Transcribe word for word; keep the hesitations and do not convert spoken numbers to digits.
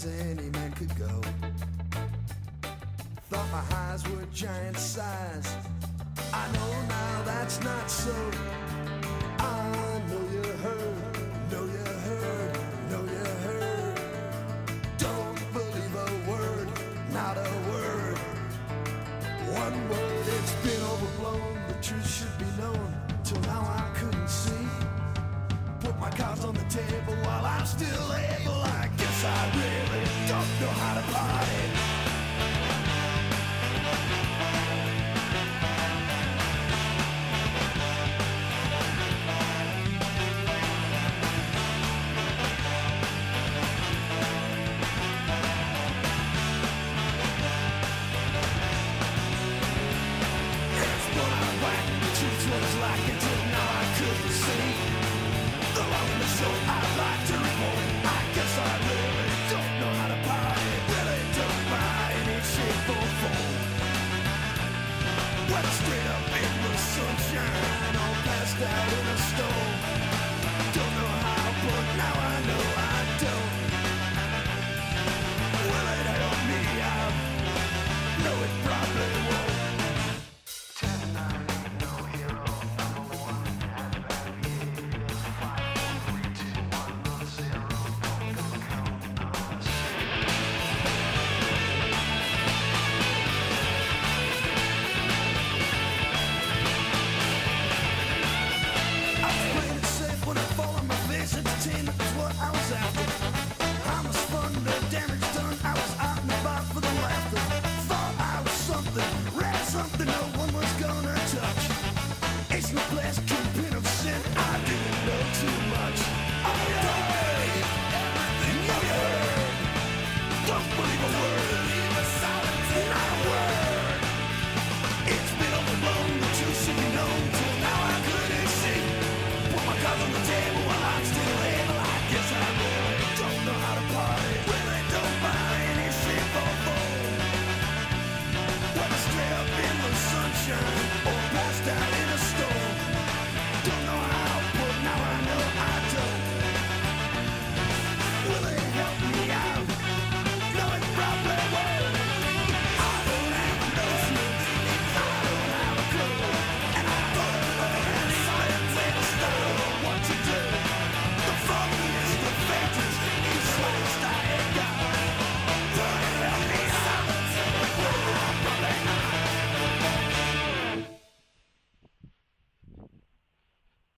as any man could go. Thought my highs were giant size. I know now that's not so. I know you heard, know you heard, know you heard. Don't believe a word, not a word. One word, it's been overblown. The truth should be known. Till now I couldn't see. Put my cards on the table while I'm still able. I guess I really don't know how to party. Was like until now I couldn't see. The long and the short, I'd like to report. I guess I really don't know how to party. Really don't buy any shape or form. Went straight up in the sunshine, all passed out in a storm. Don't know how, but now I know I don't. Will it help me out? No, it probably won't. Entertainment is what I was after. How much fun, the damage done. I was out and about for the laughter. Thought I was something, rare something no one was gonna touch. It's no place keeping of sin. I didn't know too much. Oh, yeah. Don't believe everything you heard. Don't believe a word. Believe a silence, not a word. It's been overblown. The truth should be known. Till now I couldn't see. Put my cards on the table.